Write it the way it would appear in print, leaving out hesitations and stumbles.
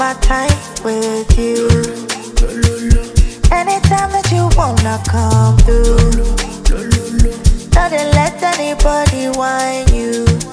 my time with you. Anytime that you wanna come through, don't let anybody whine you.